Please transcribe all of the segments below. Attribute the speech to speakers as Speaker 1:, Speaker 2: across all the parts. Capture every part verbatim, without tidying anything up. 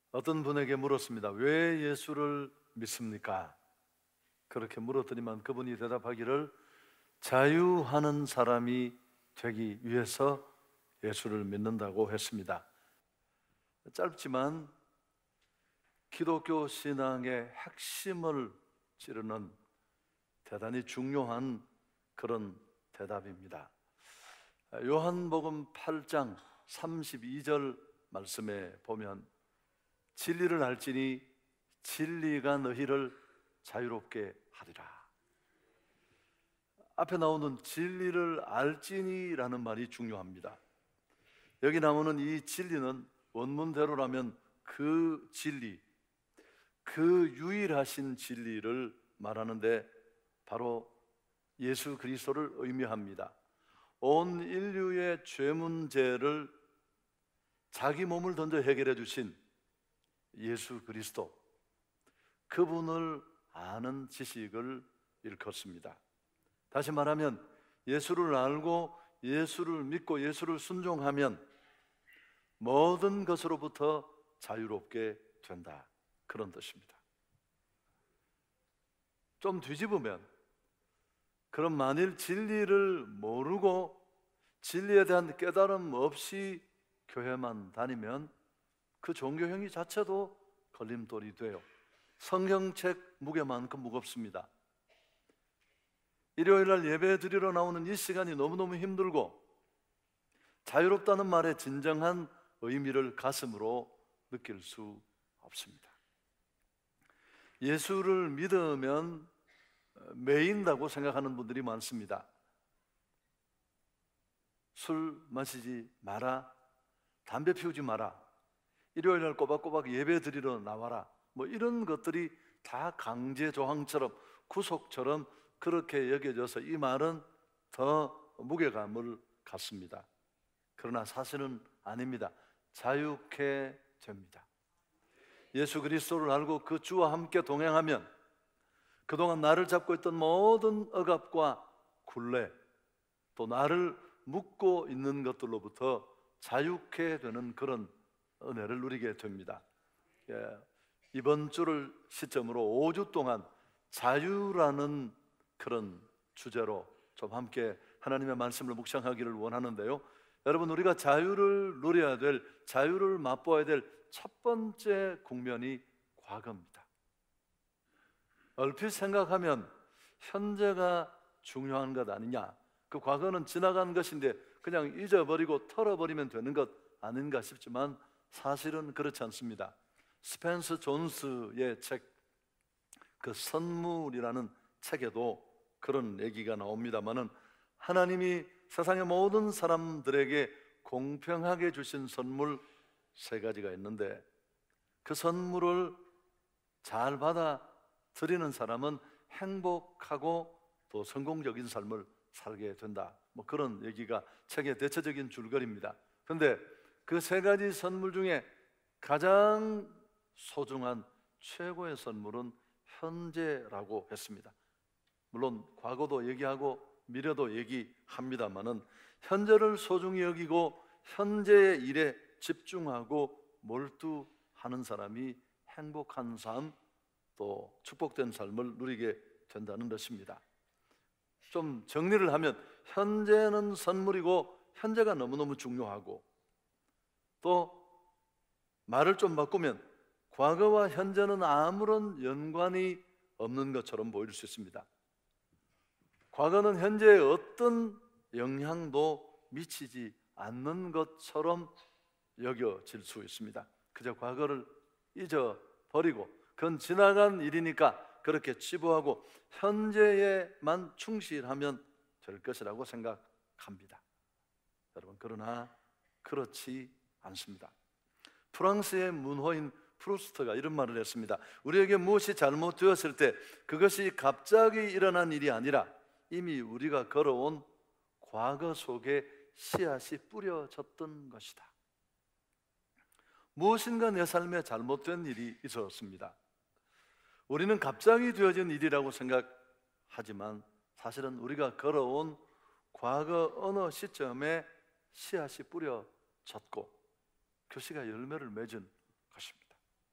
Speaker 1: 어떤 분에게 물었습니다. 왜 예수를 믿습니까? 그렇게 물었더니만 그분이 대답하기를 자유하는 사람이 되기 위해서 예수를 믿는다고 했습니다. 짧지만 기독교 신앙의 핵심을 찌르는 대단히 중요한 그런 대답입니다. 요한복음 팔 장 삼십이 절 말씀에 보면 진리를 알지니 진리가 너희를 자유롭게 하리라. 앞에 나오는 진리를 알지니라는 말이 중요합니다. 여기 나오는 이 진리는 원문대로라면 그 진리, 그 유일하신 진리를 말하는데 바로 예수 그리스도를 의미합니다. 온 인류의 죄 문제를 자기 몸을 던져 해결해 주신 예수 그리스도, 그분을 아는 지식을 일컫습니다. 다시 말하면 예수를 알고 예수를 믿고 예수를 순종하면 모든 것으로부터 자유롭게 된다, 그런 뜻입니다. 좀 뒤집으면, 그럼 만일 진리를 모르고 진리에 대한 깨달음 없이 교회만 다니면 그 종교행위 자체도 걸림돌이 돼요. 성경책 무게만큼 무겁습니다. 일요일날 예배 드리러 나오는 이 시간이 너무너무 힘들고 자유롭다는 말의 진정한 의미를 가슴으로 느낄 수 없습니다. 예수를 믿으면 매인다고 생각하는 분들이 많습니다. 술 마시지 마라, 담배 피우지 마라, 일요일날 꼬박꼬박 예배 드리러 나와라, 뭐 이런 것들이 다 강제 조항처럼 구속처럼 그렇게 여겨져서 이 말은 더 무게감을 갖습니다. 그러나 사실은 아닙니다. 자유케 됩니다. 예수 그리스도를 알고 그 주와 함께 동행하면 그동안 나를 잡고 있던 모든 억압과 굴레, 또 나를 묶고 있는 것들로부터 자유케 되는 그런 은혜를 누리게 됩니다. 예, 이번 주를 시점으로 오 주 동안 자유라는 그런 주제로 좀 함께 하나님의 말씀을 묵상하기를 원하는데요. 여러분, 우리가 자유를 누려야 될, 자유를 맛보아야 될 첫 번째 국면이 과거입니다. 얼핏 생각하면 현재가 중요한 것 아니냐, 그 과거는 지나간 것인데 그냥 잊어버리고 털어버리면 되는 것 아닌가 싶지만 사실은 그렇지 않습니다. 스펜서 존스의 책, 그 선물이라는 책에도 그런 얘기가 나옵니다만은 하나님이 세상의 모든 사람들에게 공평하게 주신 선물 세 가지가 있는데 그 선물을 잘 받아 드리는 사람은 행복하고 또 성공적인 삶을 살게 된다, 뭐 그런 얘기가 책의 대체적인 줄거리입니다. 그런데 그 세 가지 선물 중에 가장 소중한 최고의 선물은 현재라고 했습니다. 물론 과거도 얘기하고 미래도 얘기합니다만은 현재를 소중히 여기고 현재의 일에 집중하고 몰두하는 사람이 행복한 삶, 또 축복된 삶을 누리게 된다는 것입니다. 좀 정리를 하면 현재는 선물이고 현재가 너무너무 중요하고, 또 말을 좀 바꾸면 과거와 현재는 아무런 연관이 없는 것처럼 보일 수 있습니다. 과거는 현재에 어떤 영향도 미치지 않는 것처럼 여겨질 수 있습니다. 그저 과거를 잊어버리고 그건 지나간 일이니까 그렇게 치부하고 현재에만 충실하면 될 것이라고 생각합니다. 여러분, 그러나 그렇지 않습니다. 프랑스의 문호인 프루스트가 이런 말을 했습니다. 우리에게 무엇이 잘못되었을 때 그것이 갑자기 일어난 일이 아니라 이미 우리가 걸어온 과거 속에 씨앗이 뿌려졌던 것이다. 무엇인가 내 삶에 잘못된 일이 있었습니다. 우리는 갑자기 되어진 일이라고 생각하지만 사실은 우리가 걸어온 과거 어느 시점에 씨앗이 뿌려졌고 그 씨가 열매를 맺은 것입니다.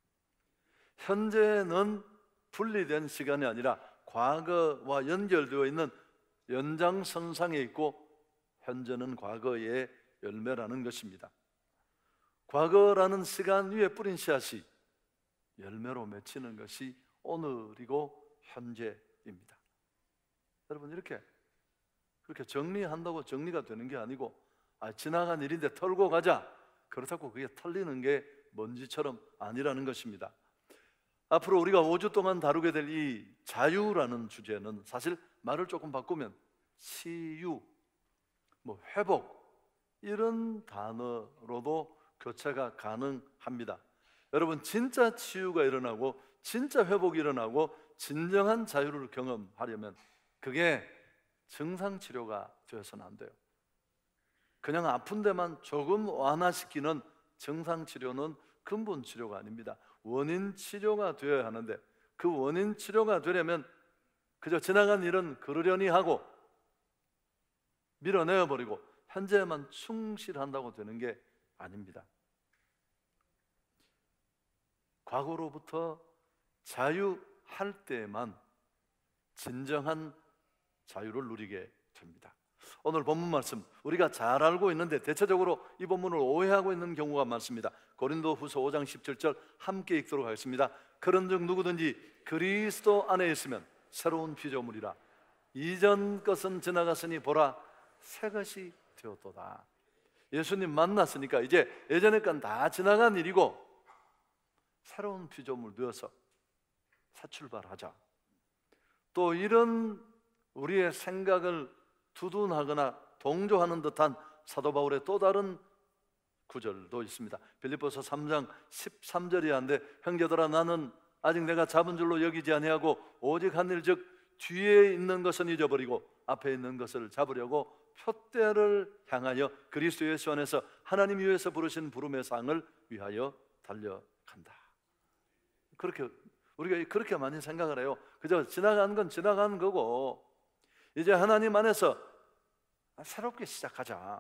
Speaker 1: 현재는 분리된 시간이 아니라 과거와 연결되어 있는 연장선상에 있고, 현재는 과거의 열매라는 것입니다. 과거라는 시간 위에 뿌린 씨앗이 열매로 맺히는 것이 오늘이고 현재입니다. 여러분, 이렇게 그렇게 정리한다고 정리가 되는 게 아니고, 아, 지나간 일인데 털고 가자, 그렇다고 그게 털리는 게 먼지처럼 아니라는 것입니다. 앞으로 우리가 오 주 동안 다루게 될 이 자유라는 주제는 사실 말을 조금 바꾸면 치유, 뭐 회복, 이런 단어로도 교체가 가능합니다. 여러분, 진짜 치유가 일어나고 진짜 회복이 일어나고 진정한 자유를 경험하려면 그게 증상치료가 되어서는 안 돼요. 그냥 아픈 데만 조금 완화시키는 증상치료는 근본치료가 아닙니다. 원인치료가 되어야 하는데, 그 원인치료가 되려면 그저 지나간 일은 그러려니 하고 밀어내어버리고 현재에만 충실한다고 되는 게 아닙니다. 과거로부터 자유할 때만 진정한 자유를 누리게 됩니다. 오늘 본문 말씀 우리가 잘 알고 있는데 대체적으로 이 본문을 오해하고 있는 경우가 많습니다. 고린도후서 오 장 십칠 절 함께 읽도록 하겠습니다. 그런즉 누구든지 그리스도 안에 있으면 새로운 피조물이라, 이전 것은 지나갔으니 보라 새 것이 되었도다. 예수님 만났으니까 이제 예전의 건 다 지나간 일이고 새로운 피조물 되어서 새 출발하자. 또 이런 우리의 생각을 두둔하거나 동조하는 듯한 사도 바울의 또 다른 구절도 있습니다. 빌립보서 삼 장 십삼 절이 한데, 형제들아 나는 아직 내가 잡은 줄로 여기지 아니하고 오직 한 일 즉 뒤에 있는 것은 잊어버리고 앞에 있는 것을 잡으려고 표대를 향하여 그리스도 예수 안에서 하나님 위에서 부르신 부름의 상을 위하여 달려간다. 그렇게 우리가 그렇게 많이 생각을 해요. 그저 지나간 건 지나간 거고 이제 하나님 안에서 새롭게 시작하자.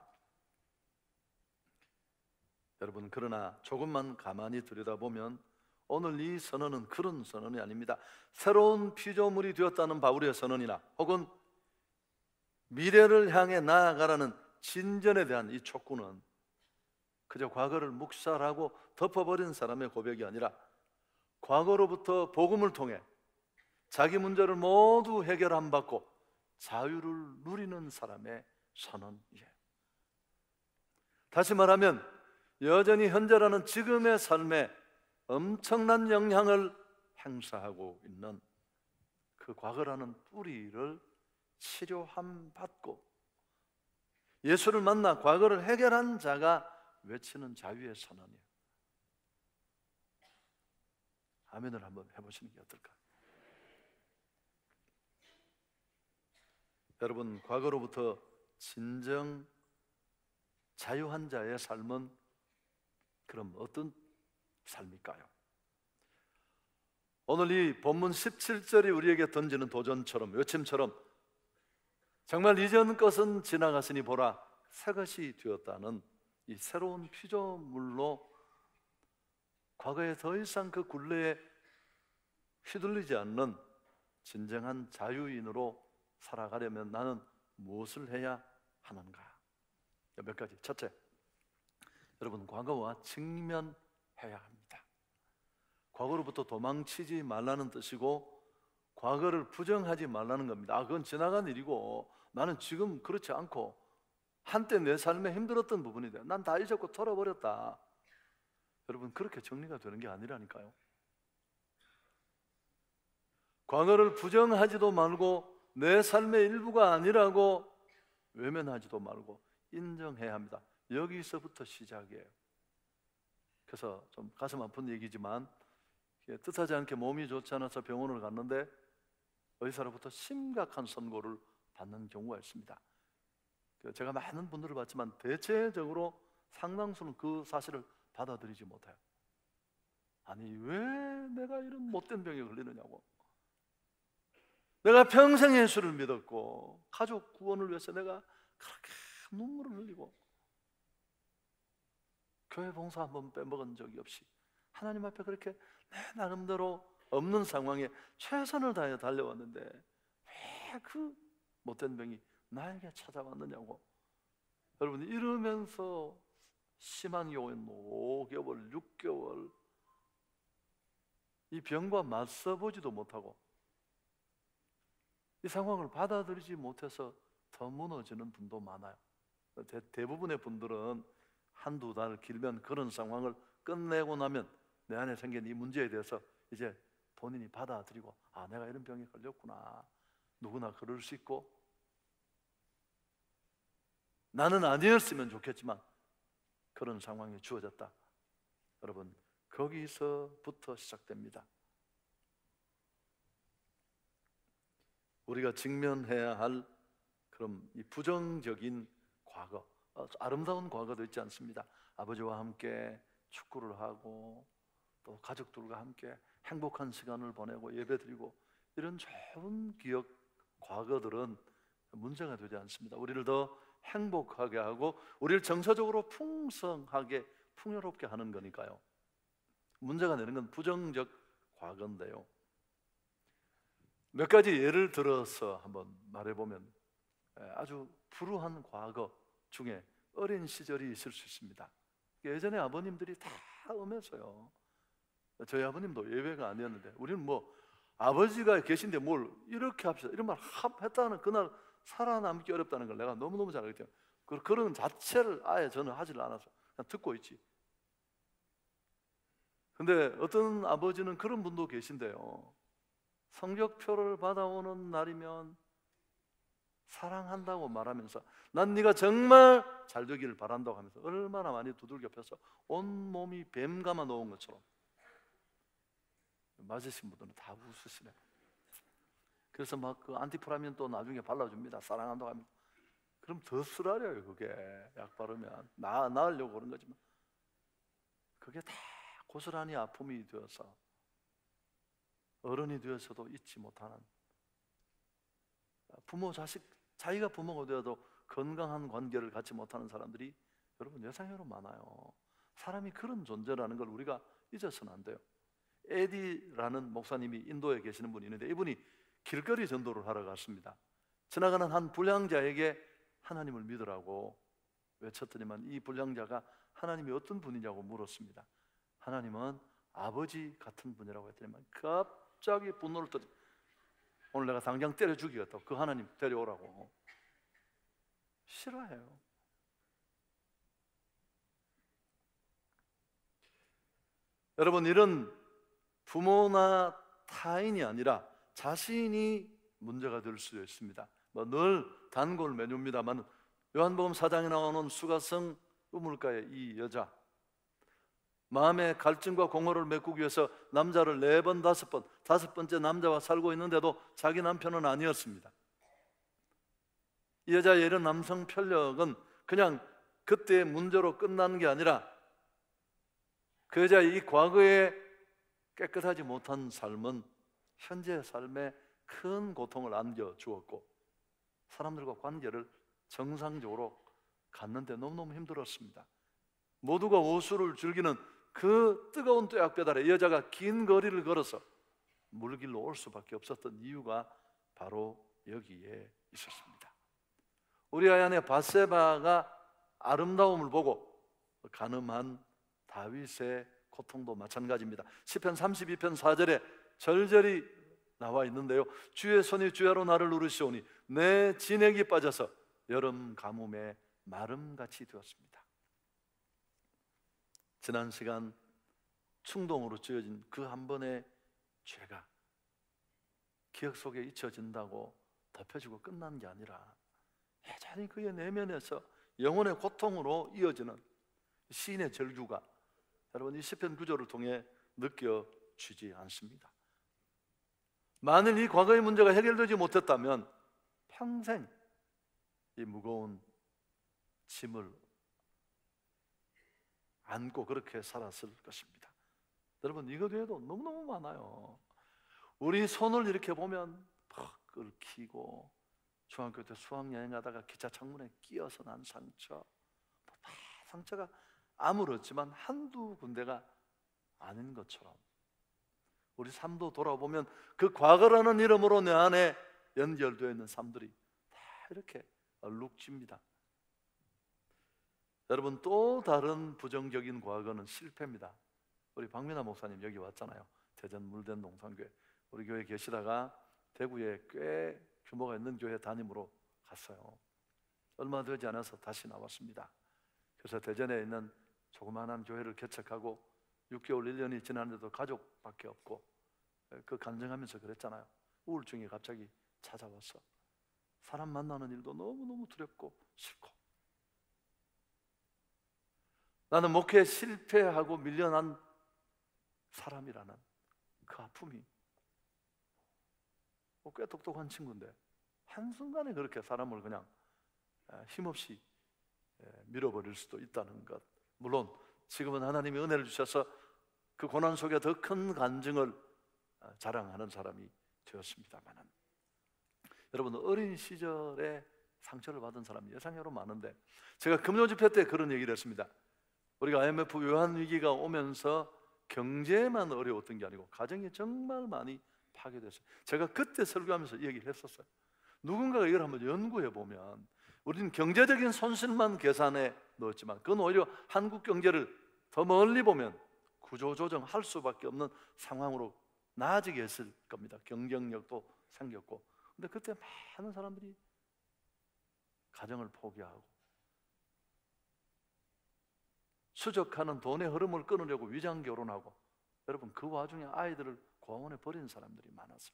Speaker 1: 여러분, 그러나 조금만 가만히 들여다보면 오늘 이 선언은 그런 선언이 아닙니다. 새로운 피조물이 되었다는 바울의 선언이나 혹은 미래를 향해 나아가라는 진전에 대한 이 촉구는 그저 과거를 묵살하고 덮어버린 사람의 고백이 아니라 과거로부터 복음을 통해 자기 문제를 모두 해결함 받고 자유를 누리는 사람의 선언이에요. 다시 말하면 여전히 현재라는 지금의 삶에 엄청난 영향을 행사하고 있는 그 과거라는 뿌리를 치료함 받고 예수를 만나 과거를 해결한 자가 외치는 자유의 선언이에요. 아멘을 한번 해보시는 게 어떨까? 여러분, 과거로부터 진정 자유한 자의 삶은 그럼 어떤 삶일까요? 오늘 이 본문 십칠 절이 우리에게 던지는 도전처럼, 외침처럼 정말 이전 것은 지나갔으니 보라 새 것이 되었다는 이 새로운 피조물로 과거에 더 이상 그 굴레에 휘둘리지 않는 진정한 자유인으로 살아가려면 나는 무엇을 해야 하는가? 몇 가지. 첫째, 여러분, 과거와 직면해야 합니다. 과거로부터 도망치지 말라는 뜻이고 과거를 부정하지 말라는 겁니다. 아, 그건 지나간 일이고 나는 지금 그렇지 않고 한때 내 삶에 힘들었던 부분이 돼요. 난 다 잊었고 털어버렸다. 여러분, 그렇게 정리가 되는 게 아니라니까요. 과거를 부정하지도 말고 내 삶의 일부가 아니라고 외면하지도 말고 인정해야 합니다. 여기서부터 시작이에요. 그래서 좀 가슴 아픈 얘기지만 뜻하지 않게 몸이 좋지 않아서 병원을 갔는데 의사로부터 심각한 선고를 받는 경우가 있습니다. 제가 많은 분들을 봤지만 대체적으로 상당수는 그 사실을 받아들이지 못해요. 아니, 왜 내가 이런 못된 병에 걸리느냐고. 내가 평생 예수를 믿었고 가족 구원을 위해서 내가 그렇게 눈물을 흘리고 교회 봉사 한번 빼먹은 적이 없이 하나님 앞에 그렇게 내 나름대로 없는 상황에 최선을 다해 달려왔는데 왜 그 못된 병이 나에게 찾아왔느냐고. 여러분, 이러면서 심한 경우에는 오 개월, 육 개월 이 병과 맞서보지도 못하고 이 상황을 받아들이지 못해서 더 무너지는 분도 많아요. 대, 대부분의 분들은 한두 달 길면 그런 상황을 끝내고 나면 내 안에 생긴 이 문제에 대해서 이제 본인이 받아들이고, 아, 내가 이런 병에 걸렸구나. 누구나 그럴 수 있고, 나는 아니었으면 좋겠지만 그런 상황이 주어졌다. 여러분, 거기서부터 시작됩니다. 우리가 직면해야 할 그럼 이 부정적인 과거, 아름다운 과거도 있지 않습니다. 아버지와 함께 축구를 하고 또 가족들과 함께 행복한 시간을 보내고 예배드리고 이런 좋은 기억, 과거들은 문제가 되지 않습니다. 우리를 더 행복하게 하고 우리를 정서적으로 풍성하게 풍요롭게 하는 거니까요. 문제가 되는 건 부정적 과거인데요. 몇 가지 예를 들어서 한번 말해보면 아주 불우한 과거 중에 어린 시절이 있을 수 있습니다. 예전에 아버님들이 다 음해서요. 저희 아버님도 예외가 아니었는데, 우리는 뭐 아버지가 계신데 뭘 이렇게 합시다 이런 말 했다는 그날 살아남기 어렵다는 걸 내가 너무너무 잘 알기 때문에 그런 자체를 아예 저는 하질 않아서 그냥 듣고 있지. 근데 어떤 아버지는 그런 분도 계신데요, 성적표를 받아오는 날이면 사랑한다고 말하면서 난 네가 정말 잘 되기를 바란다고 하면서 얼마나 많이 두들겨 펴서 온몸이 뱀 감아 놓은 것처럼. 맞으신 분들은 다 웃으시네. 그래서 막 그 안티프라민 또 나중에 발라줍니다. 사랑한다고 하면. 그럼 더 쓰라려요. 그게 약 바르면 나, 나으려고 그런 거지만 그게 다 고스란히 아픔이 되어서 어른이 되어서도 잊지 못하는, 부모 자식, 자기가 부모가 되어도 건강한 관계를 갖지 못하는 사람들이 여러분 예상외로 많아요. 사람이 그런 존재라는 걸 우리가 잊어서는 안 돼요. 에디라는 목사님이 인도에 계시는 분이 있는데 이분이 길거리 전도를 하러 갔습니다. 지나가는 한 불량자에게 하나님을 믿으라고 외쳤더니만 이 불량자가 하나님이 어떤 분이냐고 물었습니다. 하나님은 아버지 같은 분이라고 했더니만 갑자기 분노를 터뜨려 오늘 내가 당장 때려 죽이겠다고, 그 하나님 데려오라고. 싫어해요. 여러분, 이런 부모나 타인이 아니라 자신이 문제가 될 수도 있습니다. 뭐 늘 단골 메뉴입니다만 요한복음 사 장에 나오는 수가성 우물가의 이 여자, 마음의 갈증과 공허를 메꾸기 위해서 남자를 네 번, 다섯 번, 다섯 번째 남자와 살고 있는데도 자기 남편은 아니었습니다. 이 여자의 이런 남성 편력은 그냥 그때의 문제로 끝나는 게 아니라 그 여자의 이 과거에 깨끗하지 못한 삶은 현재의 삶에 큰 고통을 안겨주었고 사람들과 관계를 정상적으로 갖는데 너무너무 힘들었습니다. 모두가 오수를 즐기는 그 뜨거운 또약배달에 이 여자가 긴 거리를 걸어서 물길로 올 수밖에 없었던 이유가 바로 여기에 있었습니다. 우리 아내 바세바가 아름다움을 보고 간음한 다윗의 고통도 마찬가지입니다. 시편 삼십이 편 사 절에 절절히 나와 있는데요, 주의 손이 주야로 나를 누르시오니 내 진액이 빠져서 여름 가뭄에 마름같이 되었습니다. 지난 시간 충동으로 지어진 그 한 번의 죄가 기억 속에 잊혀진다고 덮여지고 끝난 게 아니라 여전히 그의 내면에서 영혼의 고통으로 이어지는 시인의 절규가 여러분 이 시편 구절을 통해 느껴지지 않습니다. 만일 이 과거의 문제가 해결되지 못했다면 평생 이 무거운 짐을 안고 그렇게 살았을 것입니다. 여러분, 이것 외에도 너무너무 많아요. 우리 손을 이렇게 보면 팍 끓기고 중학교 때 수학여행 가다가 기차 창문에 끼어서 난 상처, 상처가 아무렇지만 한두 군데가 아닌 것처럼 우리 삶도 돌아보면 그 과거라는 이름으로 내 안에 연결되어 있는 삶들이 다 이렇게 얼룩집니다. 여러분, 또 다른 부정적인 과거는 실패입니다. 우리 박민아 목사님 여기 왔잖아요. 대전 물된 농산교회. 우리 교회 계시다가 대구에 꽤 규모가 있는 교회 담임으로 갔어요. 얼마 되지 않아서 다시 나왔습니다. 그래서 대전에 있는 조그마한 교회를 개척하고 육 개월, 일 년이 지났는데도 가족밖에 없고, 그 간증하면서 그랬잖아요. 우울증이 갑자기 찾아왔어. 사람 만나는 일도 너무너무 두렵고 싫고, 나는 목회에 실패하고 밀려난 사람이라는 그 아픔이, 꽤 똑똑한 친구인데 한순간에 그렇게 사람을 그냥 힘없이 밀어버릴 수도 있다는 것. 물론 지금은 하나님이 은혜를 주셔서 그 고난 속에 더 큰 간증을 자랑하는 사람이 되었습니다만, 여러분, 어린 시절에 상처를 받은 사람이 예상외로 많은데, 제가 금요 집회 때 그런 얘기를 했습니다. 우리가 아이엠에프 외환위기가 오면서 경제만 어려웠던 게 아니고 가정이 정말 많이 파괴됐어요. 제가 그때 설교하면서 얘기를 했었어요. 누군가가 이걸 한번 연구해 보면, 우리는 경제적인 손실만 계산해 넣었지만 그건 오히려 한국 경제를 더 멀리 보면 구조조정할 수밖에 없는 상황으로 나아지게 했을 겁니다. 경쟁력도 생겼고. 근데 그때 많은 사람들이 가정을 포기하고 수적하는 돈의 흐름을 끊으려고 위장 결혼하고, 여러분, 그 와중에 아이들을 고아원에 버린 사람들이 많았어요.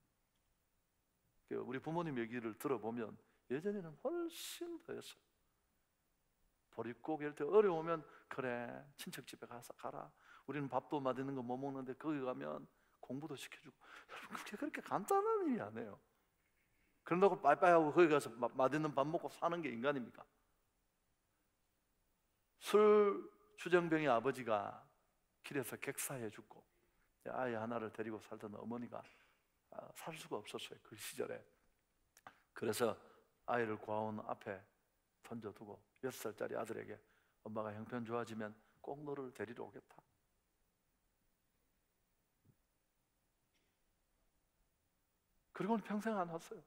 Speaker 1: 우리 부모님 얘기를 들어보면 예전에는 훨씬 더했어요. 보릿고개 할 때 어려우면 그래, 친척 집에 가서 가라. 우리는 밥도 맛있는 거 못 먹는데 거기 가면 공부도 시켜주고. 여러분, 그게 그렇게 간단한 일이 아니에요. 그런다고 빠이빠이하고 거기 가서 맛있는 밥 먹고 사는 게 인간입니까? 술 주정뱅이 아버지가 길에서 객사해 죽고 아이 하나를 데리고 살던 어머니가 살 수가 없었어요, 그 시절에. 그래서 아이를 고아원 앞에 던져두고 여섯 살짜리 아들에게, 엄마가 형편 좋아지면 꼭 너를 데리러 오겠다. 그리고는 평생 안 왔어요.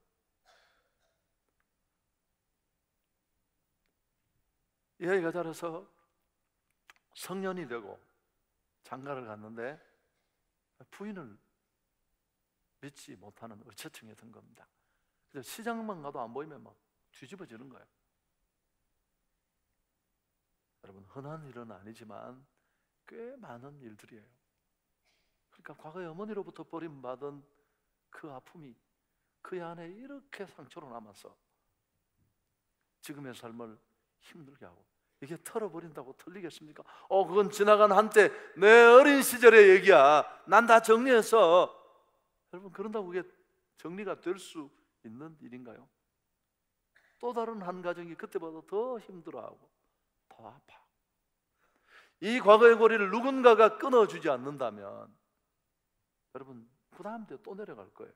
Speaker 1: 이 아이가 자라서 성년이 되고 장가를 갔는데 부인을 믿지 못하는 의처증에 든 겁니다. 그래서 시장만 가도 안 보이면 막 뒤집어지는 거예요. 여러분, 흔한 일은 아니지만 꽤 많은 일들이에요. 그러니까 과거에 어머니로부터 버림받은 그 아픔이 그 안에 이렇게 상처로 남아서 지금의 삶을 힘들게 하고, 이게 털어버린다고 털리겠습니까? 어, 그건 지나간 한때 내 어린 시절의 얘기야. 난 다 정리했어. 여러분, 그런다고 그게 정리가 될 수 있는 일인가요? 또 다른 한 가정이 그때보다 더 힘들어하고 더 아파. 이 과거의 고리를 누군가가 끊어주지 않는다면 여러분, 그 다음 때 또 내려갈 거예요.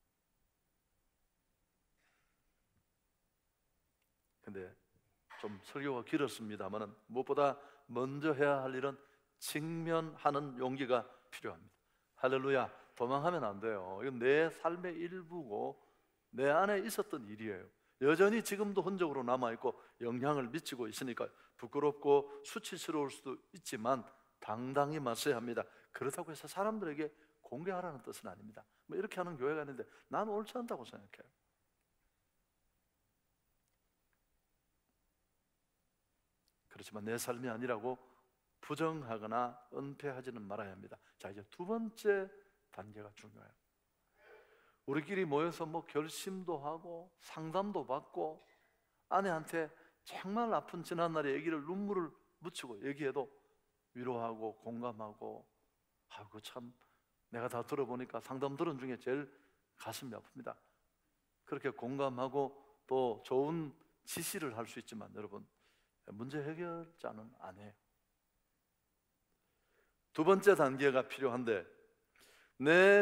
Speaker 1: 근데 좀 설교가 길었습니다만 무엇보다 먼저 해야 할 일은 직면하는 용기가 필요합니다. 할렐루야. 도망하면 안 돼요. 이건 내 삶의 일부고 내 안에 있었던 일이에요. 여전히 지금도 흔적으로 남아있고 영향을 미치고 있으니까 부끄럽고 수치스러울 수도 있지만 당당히 맞서야 합니다. 그렇다고 해서 사람들에게 공개하라는 뜻은 아닙니다. 뭐 이렇게 하는 교회가 있는데 난 옳지 않다고 생각해요. 그렇지만 내 삶이 아니라고 부정하거나 은폐하지는 말아야 합니다. 자, 이제 두 번째 단계가 중요해요. 우리끼리 모여서 뭐 결심도 하고 상담도 받고 아내한테 정말 아픈 지난날의 얘기를 눈물을 묻히고 얘기해도 위로하고 공감하고, 아이고 참 내가 다 들어보니까 상담 들은 중에 제일 가슴이 아픕니다. 그렇게 공감하고 또 좋은 지시를 할 수 있지만 여러분, 문제 해결자는 아니에요. 두 번째 단계가 필요한데, 내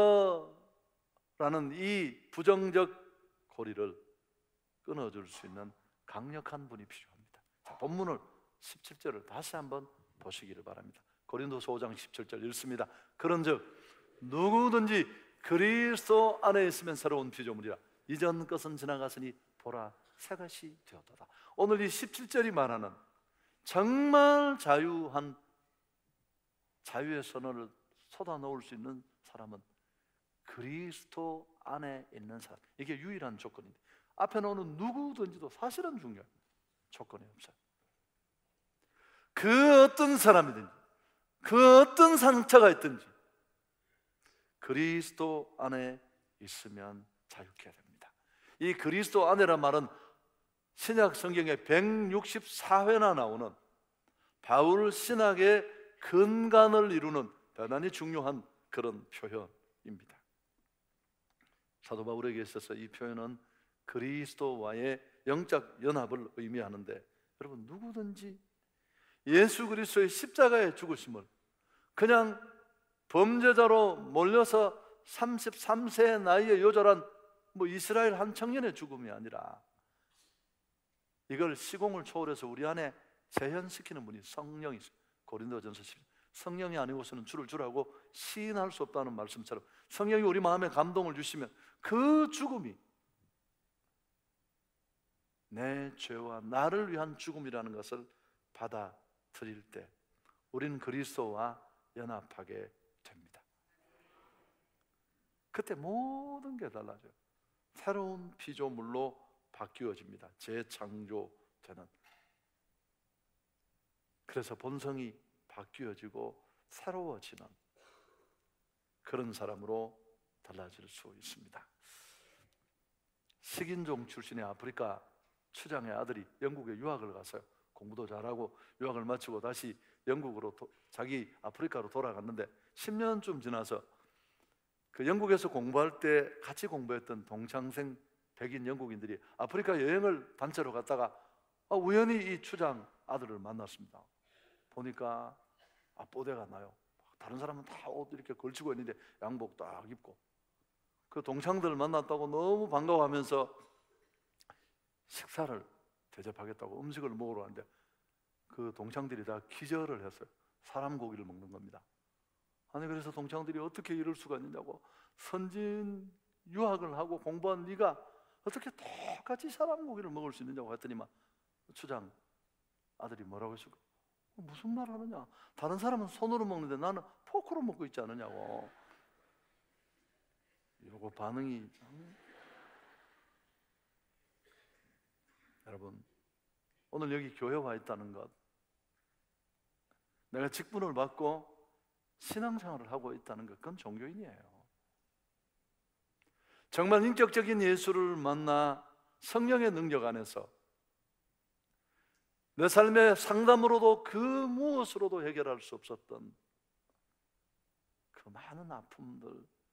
Speaker 1: 과거라는 이 부정적 고리를 끊어줄 수 있는 강력한 분이 필요합니다. 자, 본문을 십칠 절을 다시 한번 보시기를 바랍니다. 고린도서 오 장 십칠 절 읽습니다. 그런즉 누구든지 그리스도 안에 있으면 새로운 피조물이라. 이전 것은 지나갔으니 보라 새 것이 되었도다. 오늘 이 십칠 절이 말하는 정말 자유한 자유의 선언을 쏟아놓을 수 있는 사람은 그리스도 안에 있는 사람. 이게 유일한 조건인데 앞에 나오는 누구든지도 사실은 중요해요. 조건이 없어요. 그 어떤 사람이든지 그 어떤 상처가 있든지 그리스도 안에 있으면 자유케 됩니다. 이 그리스도 안에란 말은 신약 성경에 백육십사 회나 나오는 바울 신학의 근간을 이루는 대단히 중요한 그런 표현입니다. 사도 바울에게 있어서 이 표현은 그리스도와의 영적 연합을 의미하는데, 여러분 누구든지 예수 그리스도의 십자가의 죽으심을 그냥 범죄자로 몰려서 삼십삼 세의 나이에 요절한 뭐 이스라엘 한 청년의 죽음이 아니라 이걸 시공을 초월해서 우리 안에 재현시키는 분이 성령이 있어요. 고린도전서 십 성령이 아니고서는 주를 주라고 시인할 수 없다는 말씀처럼 성령이 우리 마음에 감동을 주시면 그 죽음이 내 죄와 나를 위한 죽음이라는 것을 받아들일 때 우리는 그리스도와 연합하게 됩니다. 그때 모든 게 달라져요. 새로운 피조물로 바뀌어집니다. 재창조되는. 그래서 본성이 바뀌어지고 새로워지는 그런 사람으로 달라질 수 있습니다. 식인종 출신의 아프리카 추장의 아들이 영국에 유학을 갔어요. 공부도 잘하고 유학을 마치고 다시 영국으로 도, 자기 아프리카로 돌아갔는데 십 년쯤 지나서 그 영국에서 공부할 때 같이 공부했던 동창생 백인 영국인들이 아프리카 여행을 단체로 갔다가 아, 우연히 이 추장 아들을 만났습니다. 보니까 아, 뽀대가 나요. 다른 사람은 다 옷 이렇게 걸치고 있는데 양복 딱 입고 그 동창들 만났다고 너무 반가워하면서 식사를 대접하겠다고 음식을 먹으러 왔는데 그 동창들이 다 기절을 했어요. 사람 고기를 먹는 겁니다. 아니 그래서 동창들이 어떻게 이럴 수가 있느냐고, 선진 유학을 하고 공부한 네가 어떻게 똑같이 사람 고기를 먹을 수 있느냐고 했더니만 추장 아들이 뭐라고 했을까? 무슨 말 하느냐, 다른 사람은 손으로 먹는데 나는 포크로 먹고 있지 않느냐고. 이러고 반응이 참... 여러분 오늘 여기 교회 와 있다는 것, 내가 직분을 받고 신앙생활을 하고 있다는 것, 그건 종교인이에요. 정말 인격적인 예수를 만나 성령의 능력 안에서 내 삶의 상담으로도 그 무엇으로도 해결할 수 없었던 그 많은 아픔들,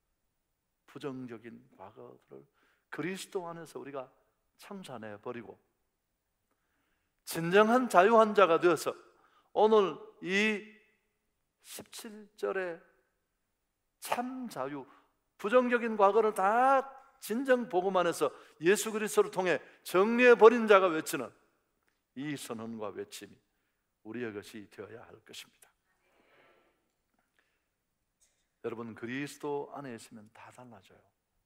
Speaker 1: 부정적인 과거들을 그리스도 안에서 우리가 청산해 버리고 진정한 자유한 자가 되어서 오늘 이 십칠 절의 참 자유, 부정적인 과거를 다 진정 복음 안에서 예수 그리스도를 통해 정리해 버린 자가 외치는 이 선언과 외침이 우리의 것이 되어야 할 것입니다. 여러분 그리스도 안에 있으면 다 달라져요.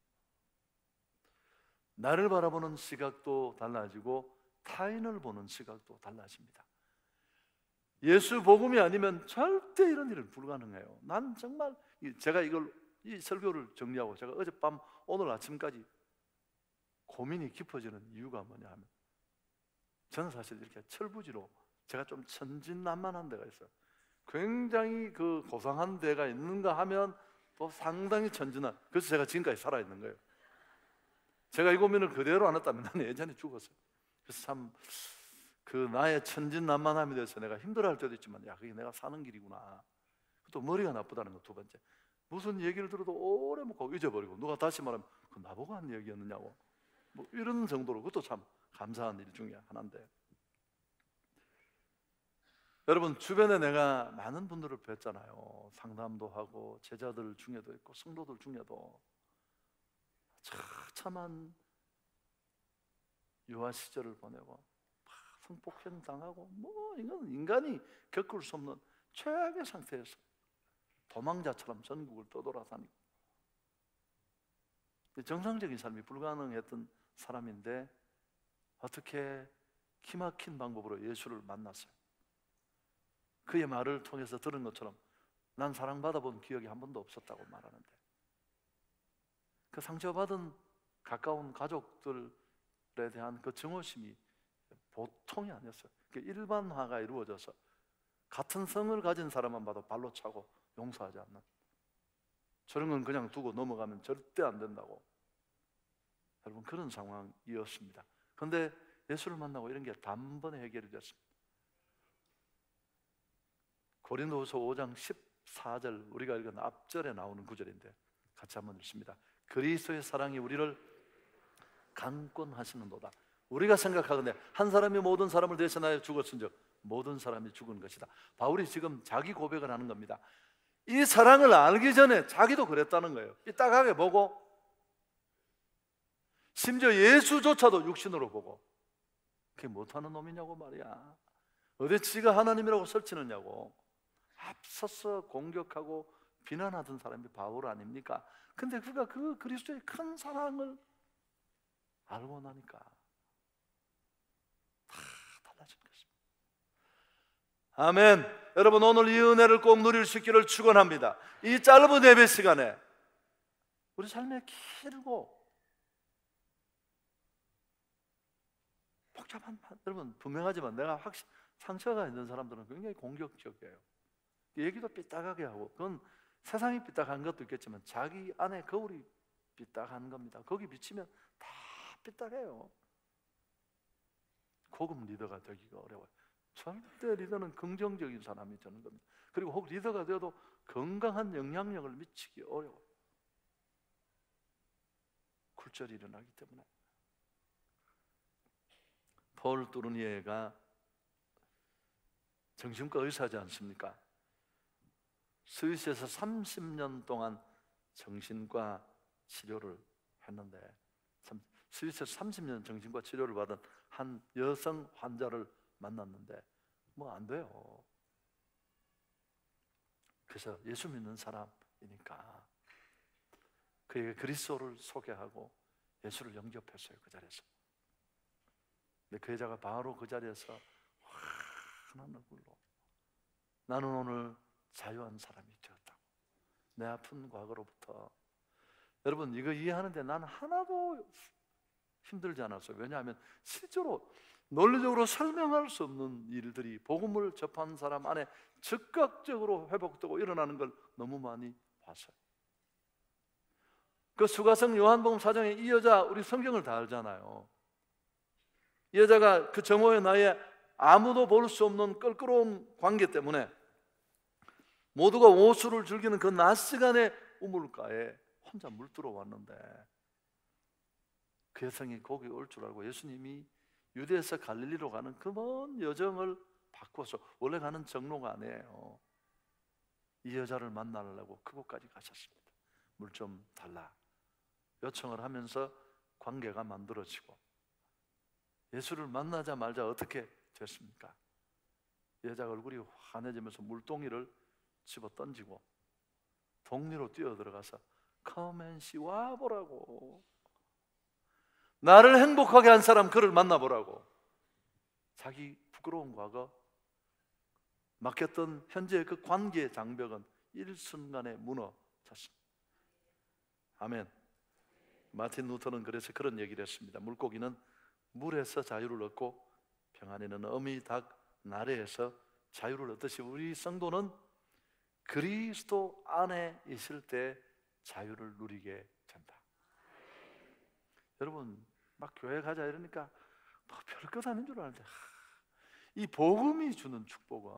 Speaker 1: 나를 바라보는 시각도 달라지고 타인을 보는 시각도 달라집니다. 예수 복음이 아니면 절대 이런 일은 불가능해요. 난 정말 제가 이걸 이 설교를 정리하고 제가 어젯밤 오늘 아침까지 고민이 깊어지는 이유가 뭐냐 하면, 저는 사실 이렇게 철부지로 제가 좀 천진난만한 데가 있어요. 굉장히 그 고상한 데가 있는가 하면 또 상당히 천진한, 그래서 제가 지금까지 살아있는 거예요. 제가 이 고민을 그대로 안 했다면 나는 예전에 죽었어요. 그래서 참 그 나의 천진난만함에 대해서 내가 힘들어할 때도 있지만, 야 그게 내가 사는 길이구나. 또 머리가 나쁘다는 거 두 번째. 무슨 얘기를 들어도 오래 묵고 잊어버리고, 누가 다시 말하면 그 나보고 한 얘기였느냐고, 뭐 이런 정도로. 그것도 참 감사한 일 중에 하나인데, 여러분 주변에 내가 많은 분들을 뵀잖아요. 상담도 하고 제자들 중에도 있고 성도들 중에도 처참한 유아 시절을 보내고 성폭행 당하고 뭐 이건 인간이 겪을 수 없는 최악의 상태에서 도망자처럼 전국을 떠돌아다니고 정상적인 삶이 불가능했던 사람인데 어떻게 기막힌 방법으로 예수를 만났어요. 그의 말을 통해서 들은 것처럼 난 사랑받아 본 기억이 한 번도 없었다고 말하는데, 그 상처받은 가까운 가족들에 대한 그 증오심이 보통이 아니었어요. 일반화가 이루어져서 같은 성을 가진 사람만 봐도 발로 차고 용서하지 않는, 저런 건 그냥 두고 넘어가면 절대 안 된다고, 여러분 그런 상황이었습니다. 그런데 예수를 만나고 이런 게 단번에 해결이 됐습니다. 고린도후서 오 장 십사 절, 우리가 읽은 앞절에 나오는 구절인데 같이 한번 읽습니다. 그리스도의 사랑이 우리를 강권하시는도다. 우리가 생각하건대 한 사람이 모든 사람을 대신하여 죽었은즉 모든 사람이 죽은 것이다. 바울이 지금 자기 고백을 하는 겁니다. 이 사랑을 알기 전에 자기도 그랬다는 거예요. 삐딱하게 보고, 심지어 예수조차도 육신으로 보고, 그게 못하는 놈이냐고 말이야. 어디 지가 하나님이라고 설치느냐고 앞서서 공격하고 비난하던 사람이 바울 아닙니까? 근데 그가 그 그리스도의 큰 사랑을 알고 나니까 다 달라진 것입니다. 아멘. 여러분, 오늘 이 은혜를 꼭 누릴 수 있기를 축원합니다. 이 짧은 예배 시간에 우리 삶에 길고 복잡한, 여러분 분명하지만 내가 확실 상처가 있는 사람들은 굉장히 공격적이에요. 얘기도 삐딱하게 하고, 그건 세상이 삐딱한 것도 있겠지만 자기 안에 거울이 삐딱한 겁니다. 거기 비치면 다 삐딱해요. 고급 리더가 되기가 어려워요. 절대 리더는 긍정적인 사람이 되는 겁니다. 그리고 혹 리더가 되어도 건강한 영향력을 미치기 어려워요. 굴절이 일어나기 때문에. 폴 뚜르니에가 정신과 의사지 않습니까? 스위스에서 삼십 년 동안 정신과 치료를 했는데, 스위스에서 삼십 년 정신과 치료를 받은 한 여성 환자를 만났는데 뭐 안 돼요. 그래서 예수 믿는 사람이니까 그에게 그리스도를 소개하고 예수를 영접했어요. 그 자리에서. 근데 그 여자가 바로 그 자리에서 환한 얼굴로 나는 오늘 자유한 사람이 되었다고, 내 아픈 과거로부터. 여러분 이거 이해하는데 나는 하나도 힘들지 않았어요. 왜냐하면 실제로 논리적으로 설명할 수 없는 일들이 복음을 접한 사람 안에 즉각적으로 회복되고 일어나는 걸 너무 많이 봤어요. 그 수가성 요한복음 사 장에 이 여자, 우리 성경을 다 알잖아요. 이 여자가 그 정오의 나이에 아무도 볼 수 없는 껄끄러운 관계 때문에 모두가 오수를 즐기는 그 낮 시간의 우물가에 혼자 물들어 왔는데, 그 여성이 거기 올 줄 알고 예수님이 유대에서 갈릴리로 가는 그 먼 여정을 바꿔서, 원래 가는 정로가 아니에요. 이 여자를 만나려고 그곳까지 가셨습니다. 물 좀 달라 요청을 하면서 관계가 만들어지고, 예수를 만나자마자 어떻게 됐습니까? 여자가 얼굴이 환해지면서 물동이를 집어 던지고 동리로 뛰어 들어가서 Come and see, 와보라고, 나를 행복하게 한 사람 그를 만나보라고. 자기 부끄러운 과거, 막혔던 현재의 그 관계의 장벽은 일순간에 무너졌습니다. 아멘. 마틴 루터는 그래서 그런 얘기를 했습니다. 물고기는 물에서 자유를 얻고 병아리는 어미, 닭, 나래에서 자유를 얻듯이 우리 성도는 그리스도 안에 있을 때 자유를 누리게 된다. 여러분 막 교회 가자 이러니까 뭐 별것 아닌 줄 아는데, 이 복음이 주는 축복은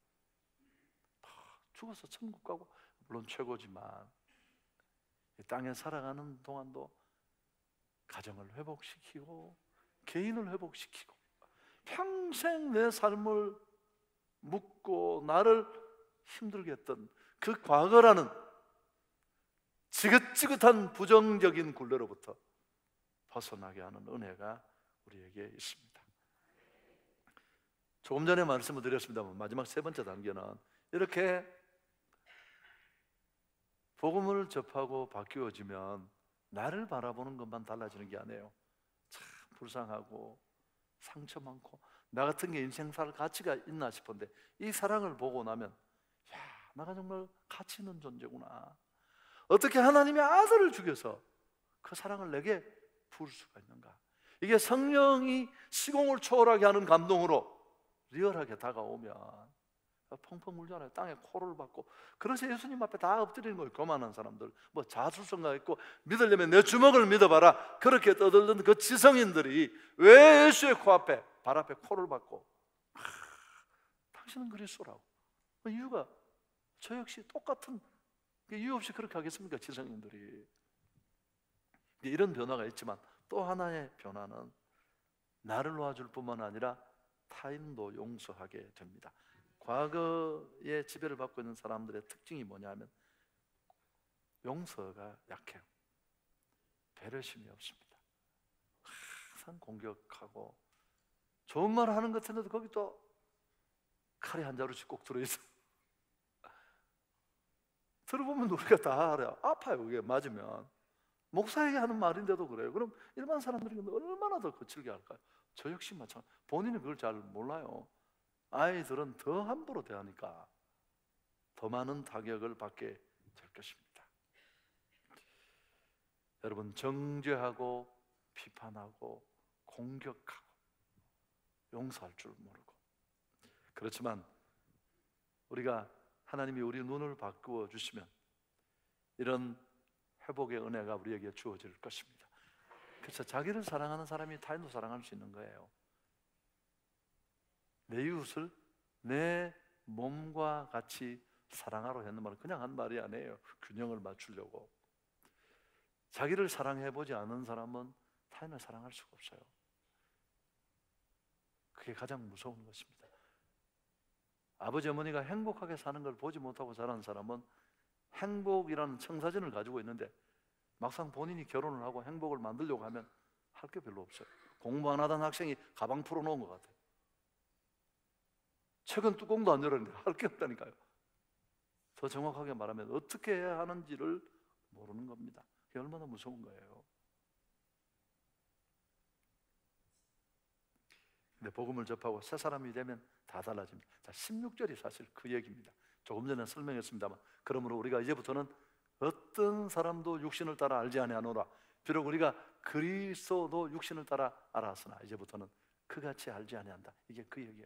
Speaker 1: 죽어서 천국 가고 물론 최고지만, 이 땅에 살아가는 동안도 가정을 회복시키고 개인을 회복시키고 평생 내 삶을 묻고 나를 힘들게 했던 그 과거라는 지긋지긋한 부정적인 굴레로부터 벗어나게 하는 은혜가 우리에게 있습니다. 조금 전에 말씀을 드렸습니다만 마지막 세 번째 단계는 이렇게 복음을 접하고 바뀌어지면 나를 바라보는 것만 달라지는 게 아니에요. 참 불쌍하고 상처 많고 나 같은 게 인생 살 가치가 있나 싶은데 이 사랑을 보고 나면 야, 나가 정말 가치 있는 존재구나. 어떻게 하나님의 아들을 죽여서 그 사랑을 내게 부을 수가 있는가? 이게 성령이 시공을 초월하게 하는 감동으로 리얼하게 다가오면 펑펑 울잖아요. 땅에 코를 박고. 그래서 예수님 앞에 다 엎드리는 거예요. 교만한 사람들, 뭐 자수성가 있고 믿으려면 내 주먹을 믿어봐라 그렇게 떠들던 그 지성인들이 왜 예수의 코앞에 발 앞에 코를 박고 아, 당신은 그리스도라고. 그 이유가 저 역시 똑같은 이유 없이 그렇게 하겠습니까? 지성인들이. 이런 변화가 있지만 또 하나의 변화는 나를 놓아줄 뿐만 아니라 타인도 용서하게 됩니다. 과거에 지배를 받고 있는 사람들의 특징이 뭐냐면 용서가 약해요. 배려심이 없습니다. 항상 공격하고 좋은 말 하는 것 같은데도 거기 또 칼이 한 자루씩 꼭 들어있어. 들어보면 우리가 다 알아요. 아파요. 그게 맞으면. 목사에게 하는 말인데도 그래요. 그럼 일반 사람들이 얼마나 더 거칠게 할까요? 저 역시 마찬가지. 본인은 그걸 잘 몰라요. 아이들은 더 함부로 대하니까 더 많은 타격을 받게 될 것입니다. 여러분, 정죄하고 비판하고 공격하고 용서할 줄 모르고, 그렇지만 우리가 하나님이 우리 눈을 바꾸어 주시면 이런 회복의 은혜가 우리에게 주어질 것입니다. 그래서 자기를 사랑하는 사람이 타인도 사랑할 수 있는 거예요. 내 이웃을 내 몸과 같이 사랑하러 했는 말은 그냥 한 말이 아니에요. 균형을 맞추려고. 자기를 사랑해보지 않은 사람은 타인을 사랑할 수가 없어요. 그게 가장 무서운 것입니다. 아버지 어머니가 행복하게 사는 걸 보지 못하고 자란 사람은 행복이라는 청사진을 가지고 있는데 막상 본인이 결혼을 하고 행복을 만들려고 하면 할 게 별로 없어요. 공부 안 하던 학생이 가방 풀어놓은 것 같아요. 책은 뚜껑도 안 열었는데 할 게 없다니까요. 더 정확하게 말하면 어떻게 해야 하는지를 모르는 겁니다. 그게 얼마나 무서운 거예요. 근데 복음을 접하고 새 사람이 되면 다 달라집니다. 자, 십육 절이 사실 그 얘기입니다. 조금 전에 설명했습니다만, 그러므로 우리가 이제부터는 어떤 사람도 육신을 따라 알지 아니하노라. 비록 우리가 그리스도도 육신을 따라 알았으나 이제부터는 그같이 알지 아니한다. 이게 그 얘기예요.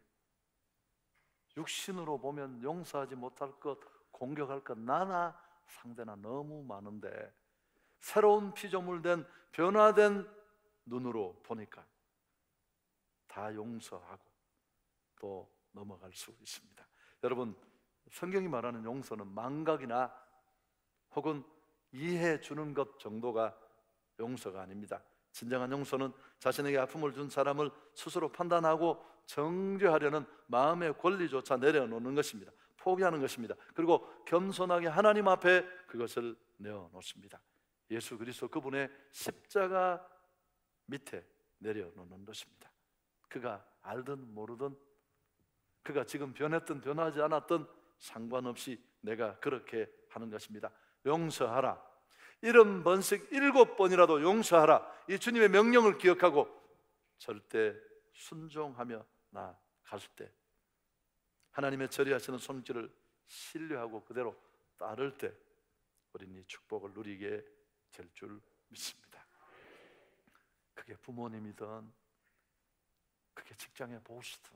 Speaker 1: 육신으로 보면 용서하지 못할 것, 공격할 것, 나나 상대나 너무 많은데 새로운 피조물된 변화된 눈으로 보니까 다 용서하고 또 넘어갈 수 있습니다. 여러분, 성경이 말하는 용서는 망각이나 혹은 이해해 주는 것 정도가 용서가 아닙니다. 진정한 용서는 자신에게 아픔을 준 사람을 스스로 판단하고 정죄하려는 마음의 권리조차 내려놓는 것입니다. 포기하는 것입니다. 그리고 겸손하게 하나님 앞에 그것을 내어놓습니다. 예수 그리스도 그분의 십자가 밑에 내려놓는 것입니다. 그가 알든 모르든, 그가 지금 변했든 변하지 않았든 상관없이 내가 그렇게 하는 것입니다. 용서하라. 일흔 번씩 일곱 번이라도 용서하라. 이 주님의 명령을 기억하고 절대 순종하며 나갈 때, 하나님의 처리하시는 손길을 신뢰하고 그대로 따를 때 우리는 이 축복을 누리게 될 줄 믿습니다. 그게 부모님이든 그게 직장의 보스든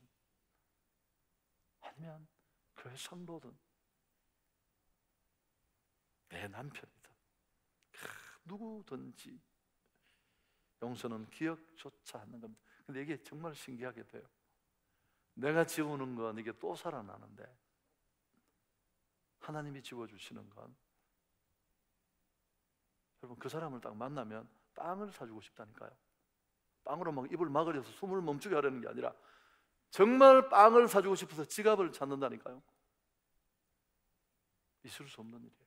Speaker 1: 아니면 교회 성도든 내 남편이든 누구든지 용서는 기억조차 않는 겁니다. 근데 이게 정말 신기하게 돼요. 내가 지우는 건 이게 또 살아나는데 하나님이 지워주시는 건, 여러분, 그 사람을 딱 만나면 빵을 사주고 싶다니까요. 빵으로 막 입을 막으려서 숨을 멈추게 하려는 게 아니라 정말 빵을 사주고 싶어서 지갑을 찾는다니까요. 있을 수 없는 일이에요.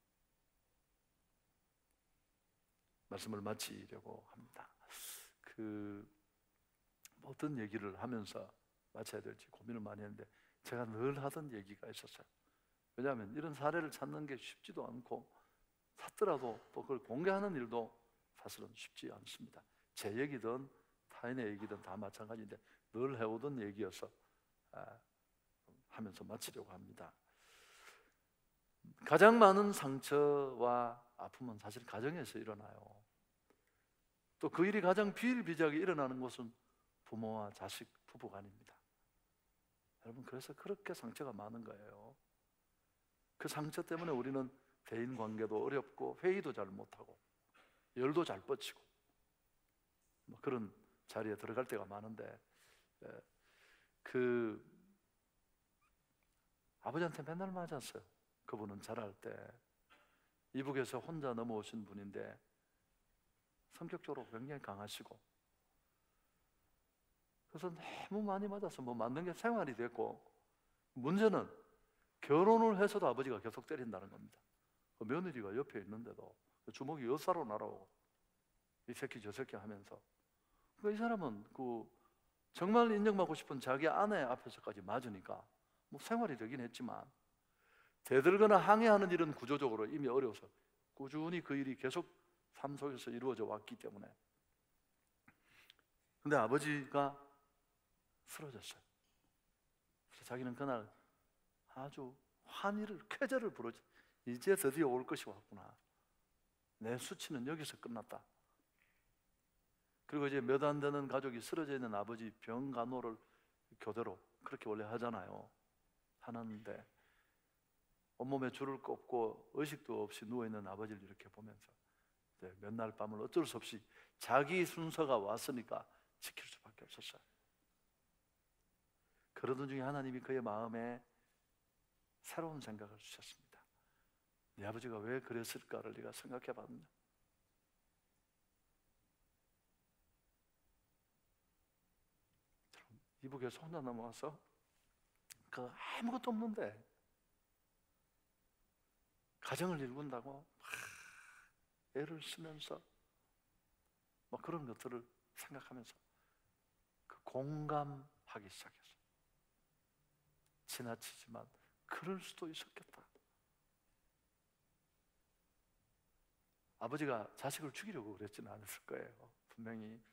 Speaker 1: 말씀을 마치려고 합니다. 그 어떤 얘기를 하면서 마쳐야 될지 고민을 많이 했는데 제가 늘 하던 얘기가 있었어요. 왜냐하면 이런 사례를 찾는 게 쉽지도 않고, 찾더라도 또 그걸 공개하는 일도 사실은 쉽지 않습니다. 제 얘기든 타인의 얘기든 다 마찬가지인데 늘 해오던 얘기여서 하면서 마치려고 합니다. 가장 많은 상처와 아픔은 사실 가정에서 일어나요. 또 그 일이 가장 비일비재하게 일어나는 곳은 부모와 자식, 부부간입니다. 여러분, 그래서 그렇게 상처가 많은 거예요. 그 상처 때문에 우리는 대인관계도 어렵고 회의도 잘 못하고 열도 잘 뻗치고 뭐 그런 자리에 들어갈 때가 많은데, 그 아버지한테 맨날 맞았어요. 그분은 자랄 때 이북에서 혼자 넘어오신 분인데 성격적으로 굉장히 강하시고, 그래서 너무 많이 맞아서 뭐 맞는 게 생활이 됐고, 문제는 결혼을 해서도 아버지가 계속 때린다는 겁니다. 그 며느리가 옆에 있는데도 주먹이 여사로 날아오고 이 새끼 저 새끼 하면서, 그러니까 이 사람은 그 정말 인정받고 싶은 자기 아내 앞에서까지 맞으니까 뭐 생활이 되긴 했지만 대들거나 항의하는 일은 구조적으로 이미 어려워서 꾸준히 그 일이 계속 삶 속에서 이루어져 왔기 때문에. 근데 아버지가 쓰러졌어요. 그래서 자기는 그날 아주 환희를, 쾌재를 부르지. 이제 드디어 올 것이 왔구나. 내 수치는 여기서 끝났다. 그리고 이제 몇 안 되는 가족이 쓰러져 있는 아버지 병간호를 교대로 그렇게 원래 하잖아요. 하는데 온몸에 줄을 꺾고 의식도 없이 누워있는 아버지를 이렇게 보면서 몇 날 밤을 어쩔 수 없이 자기 순서가 왔으니까 지킬 수밖에 없었어요. 그러던 중에 하나님이 그의 마음에 새로운 생각을 주셨습니다. 네 아버지가 왜 그랬을까를 네가 생각해 봤냐? 이북에서 혼자 넘어와서 그 아무것도 없는데 가정을 일군다고 막 애를 쓰면서 뭐 그런 것들을 생각하면서 그 공감하기 시작했어요. 지나치지만 그럴 수도 있었겠다. 아버지가 자식을 죽이려고 그랬지는 않았을 거예요. 분명히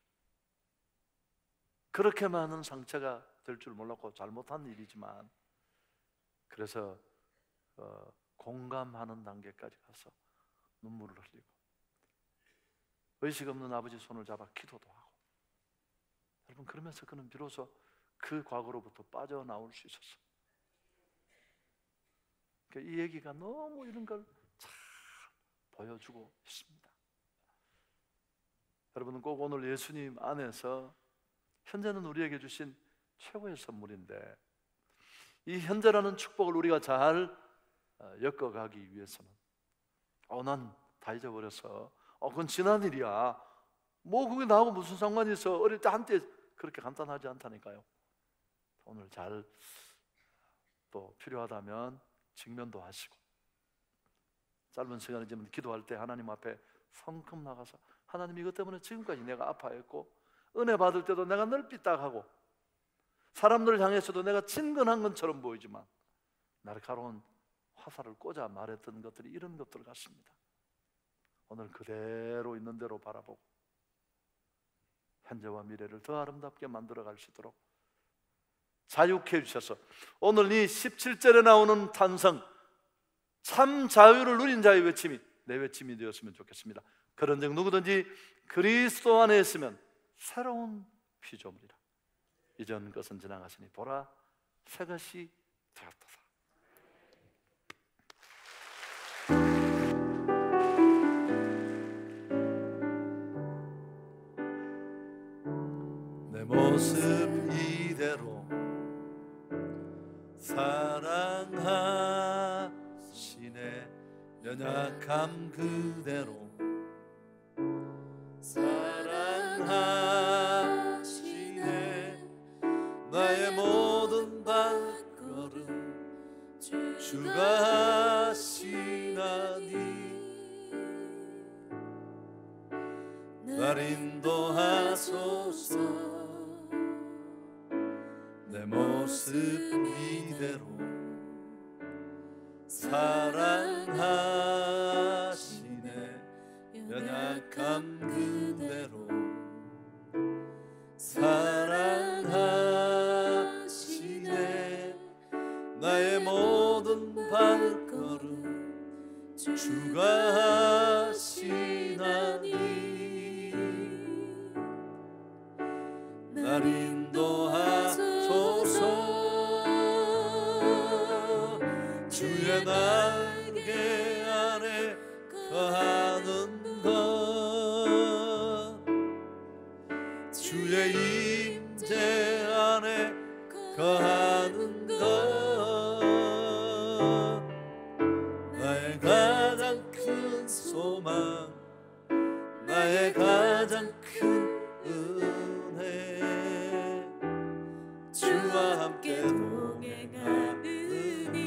Speaker 1: 그렇게 많은 상처가 될 줄 몰랐고 잘못한 일이지만, 그래서 어, 공감하는 단계까지 가서 눈물을 흘리고 의식 없는 아버지 손을 잡아 기도도 하고, 여러분, 그러면서 그는 비로소 그 과거로부터 빠져나올 수 있었어요. 그러니까 이 얘기가 너무 이런 걸 잘 보여주고 있습니다. 여러분은 꼭 오늘 예수님 안에서 현재는 우리에게 주신 최고의 선물인데, 이 현재라는 축복을 우리가 잘 엮어가기 위해서는 어, 난 다 잊어버려서 어, 그건 지난 일이야, 뭐 그게 나하고 무슨 상관이 있어, 어릴 때 한때, 그렇게 간단하지 않다니까요. 오늘 잘 또 필요하다면 직면도 하시고, 짧은 시간이지만 기도할 때 하나님 앞에 성큼 나가서, 하나님, 이것 때문에 지금까지 내가 아파했고 은혜 받을 때도 내가 늘 삐딱하고 사람들을 향해서도 내가 친근한 것처럼 보이지만 날카로운 화살을 꽂아 말했던 것들이 이런 것들 같습니다. 오늘 그대로 있는 대로 바라보고 현재와 미래를 더 아름답게 만들어갈 수 있도록 자유케 해주셔서 오늘 이 십칠 절에 나오는 탄성, 참 자유를 누린 자의 외침이 내 외침이 되었으면 좋겠습니다. 그런즉 누구든지 그리스도 안에 있으면 새로운 피조물이라. 이전 것은 지나갔으니 보라, 새 것이 되었도다. 내 모습 이대로 사랑하시네. 연약함 그대로 사랑하시네. 나의 모든 발걸음 주가 하시나니 날 인도하소서. 내 모습 이대로 사랑하시네 연약한 그대로 사랑하시네 나의 모든 발걸음 주가 하시나니 날 인도하소서 주의 날개 안에 거하는 것 주의 임재 안에 거하는 것 나의 가장 큰 소망 나의 가장 큰 은혜 주와 함께 동행하느니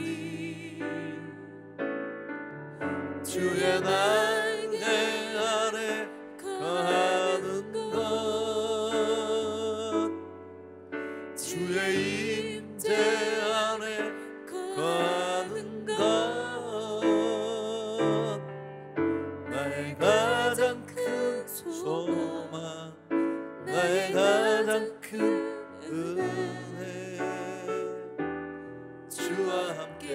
Speaker 1: 주의 날개 안에 거하는 것 주의 임재 안에 거하는 것 나의 가장 큰 소망 나의 가장 큰 은혜 주와 함께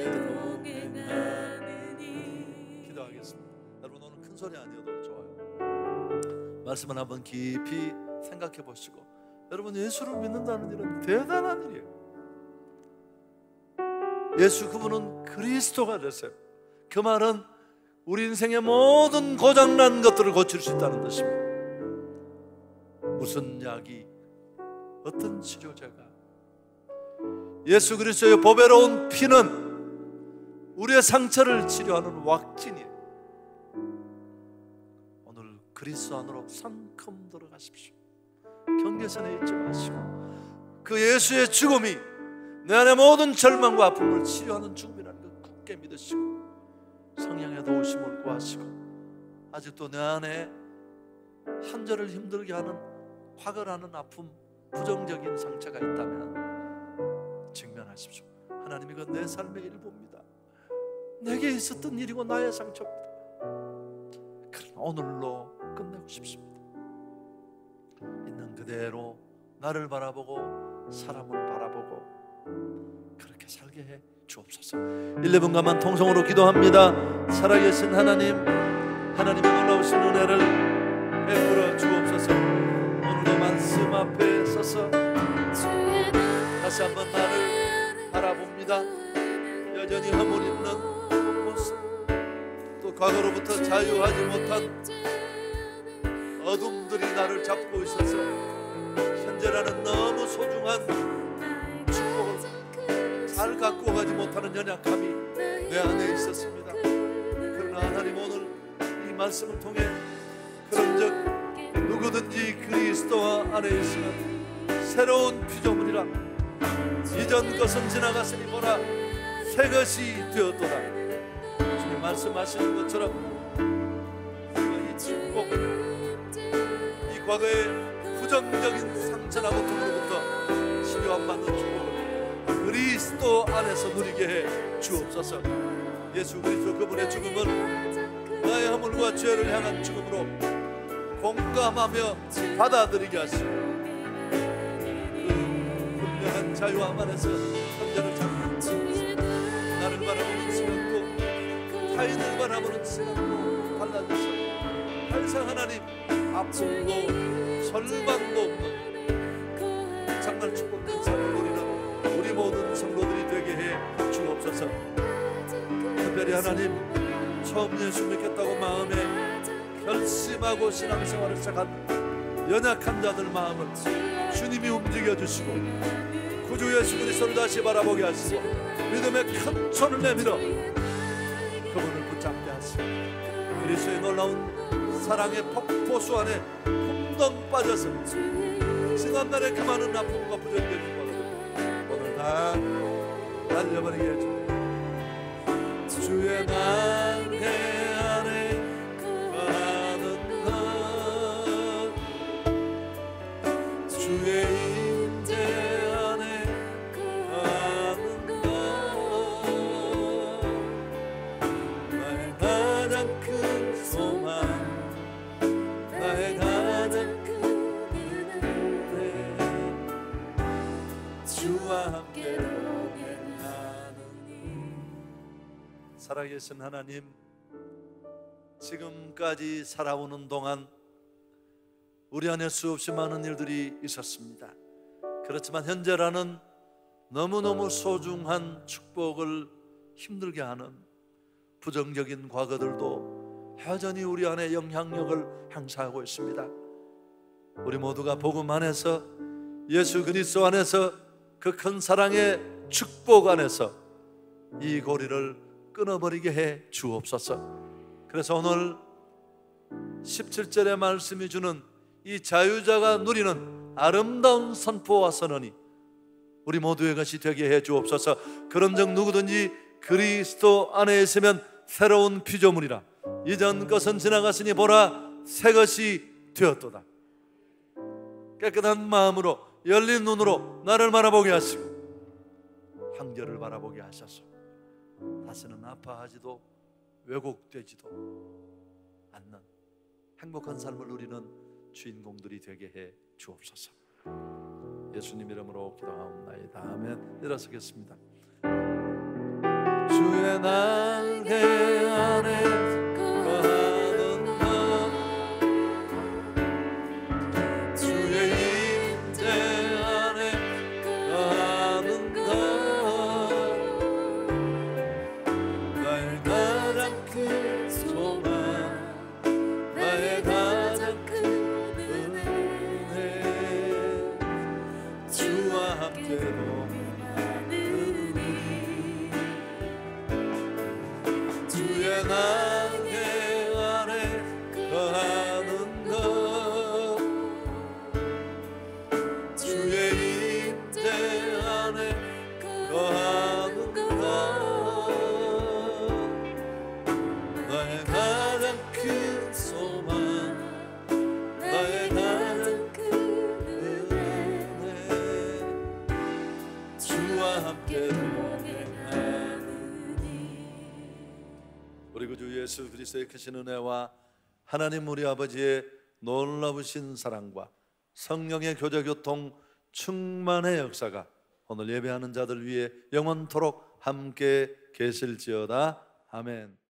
Speaker 1: 동행하느니 기도하겠습니다. 여러분 오늘 큰 소리 아니어도 좋아요. 말씀을 한번 깊이 생각해 보시고 여러분 예수를 믿는다는 일은 대단한 일이에요. 예수 그분은 그리스도가 됐어요. 그 말은 우리 인생의 모든 고장난 것들을 고칠 수 있다는 뜻입니다. 무슨 약이 어떤 치료제가 예수 그리스도의 보배로운 피는 우리의 상처를 치료하는 왁진이에요. 오늘 그리스도 안으로 상큼 들어가십시오. 경계선에 있지 마시고 그 예수의 죽음이 내 안의 모든 절망과 아픔을 치료하는 죽음이라는 걸 굳게 믿으시고 성령의 도우심을 구하시고 아직도 내 안에 한절을 힘들게 하는 화걸하는 아픔 부정적인 상처가 있다면 직면하십시오. 하나님 이건 내 삶의 일부입니다. 내게 있었던 일이고 나의 상처입니다. 그러나 오늘로 끝내고 싶습니다. 있는 그대로 나를 바라보고 사람을 바라보고 그렇게 살게 해 주옵소서. 일, 이 분간만 통성으로 기도합니다. 살아계신 하나님, 하나님의 놀라우신 은혜를 베풀어 주옵소서. 오늘도 말씀 앞에 서서 다시 한번 나를 바라봅니다. 여전히 허물 있는 모습, 또 과거로부터 자유하지 못한 어둠들이 나를 잡고 있어서 현재라는 너무 소중한 축복을 잘 갖고 가지 못하는 연약함이 내 안에 있었습니다. 그러나 하나님 오늘 이 말씀을 통해 그런즉 누구든지 그리스도와 안에 있으면 새로운 피조물이라 이전 것은 지나갔으니 보라 새 것이 되었도다. 주님 말씀하시는 것처럼 이 축복을 이 과거의 부정적인 상처나 고통으로부터 치료 안 받는 축복을 그리스도 안에서 누리게 해 주옵소서. 예수 그리스도 그분의 죽음은 나의 허물과 죄를 향한 죽음으로 공감하며 받아들이게 하시고 그 분명한 자유함 안에서 현재를 잡고 나를 바라보는 시각도 타인을 바라보는 시각도 달라져서 항상 하나님 아픔도 절망도 없는 정말 축복된 삶을 누리는 우리 모든 성도들이 되게 해 주옵소서. 특별히 하나님 처음 예수 믿겠다고 마음에 결심하고 신앙생활을 시작한 연약한 자들 마음을 주님이 움직여 주시고 구주 예수 그리스도를 다시 바라보게 하시고 믿음의 큰 손을 내밀어 그분을 붙잡게 하시고 그리스도의 놀라운 사랑의 폭포수 안에 풍덩 빠져서 지난날의 그 많은 아픔과 부정적인 것을 오늘 다 날려버리게 해주고 주의 날개 안에 거하는 것 주의 임재 안에 거하는 것 가장 큰 소망, 나의 가장 큰 은혜, 주와 함께 동행하느니. 살아계신 하나님, 지금까지 살아오는 동안 우리 안에 수없이 많은 일들이 있었습니다. 그렇지만 현재라는 너무너무 소중한 축복을 힘들게 하는 부정적인 과거들도 여전히 우리 안에 영향력을 행사하고 있습니다. 우리 모두가 복음 안에서, 예수 그리스도 안에서, 그 큰 사랑의 축복 안에서 이 고리를 끊어버리게 해 주옵소서. 그래서 오늘 십칠 절의 말씀이 주는 이 자유자가 누리는 아름다운 선포와 선언이 우리 모두의 것이 되게 해 주옵소서. 그런즉 누구든지 그리스도 안에 있으면 새로운 피조물이라, 이전 것은 지나갔으니 보라 새 것이 되었도다. 깨끗한 마음으로 열린 눈으로 나를 바라보게 하시고 형제를 바라보게 하셔서 다시는 아파하지도 왜곡되지도 않는 행복한 삶을 누리는 주인공들이 되게 해 주옵소서. 예수님 이름으로 기도하옵나이다. 아멘. 일어서겠습니다. 주의 날개 안에 거하는 것, 주의 임재 안에 거하는 것, 나의 가장 큰 소망, 나의 가장 큰 은혜, 주와 함께 동행하느니. 주의 날개 안에 거하는 것, 주의 임재 안에 거하는 것, 나의 가장 큰 소망, 나의 가장 큰 은혜, 주와 함께 동행하느니. 우리 구주 예수 그리스도의 크신 은혜와 하나님 우리 아버지의 놀라우신 사랑과 성령의 교제 교통 충만의 역사가 오늘 예배하는 자들 위해 영원토록 함께 계실지어다. 아멘.